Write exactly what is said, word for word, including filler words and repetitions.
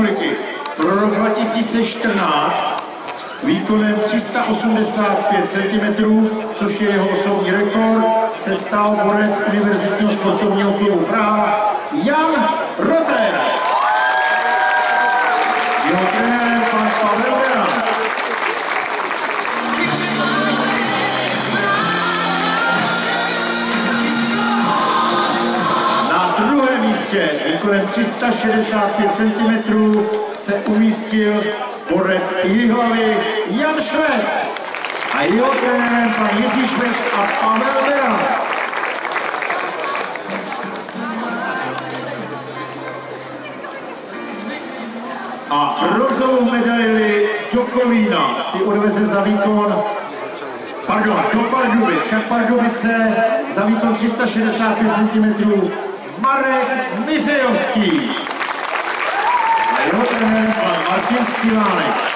republiky pro rok dva tisíce čtrnáct výkonem tři sta osmdesát pět centimetrů, což je jeho osobní rekord, se stal borec Univerzitního sportovního klubu Praha Jan Rotter. Jeho trenérem pan Pavel Beran. Na druhém místě výkonem tři sta šedesát pět centimetrů se umístil borec Jihlavy Jan Švec a jeho trenérem pan Jiří Švec a Pavel Beran. A bronzovou medaili do Kolína si odveze za výkon, pardon, do Pardubic, však Pardubice za výkon tři sta šedesát pět centimetrů Marek Mizejovský. A jeho trenérem pan Martin Střílánek.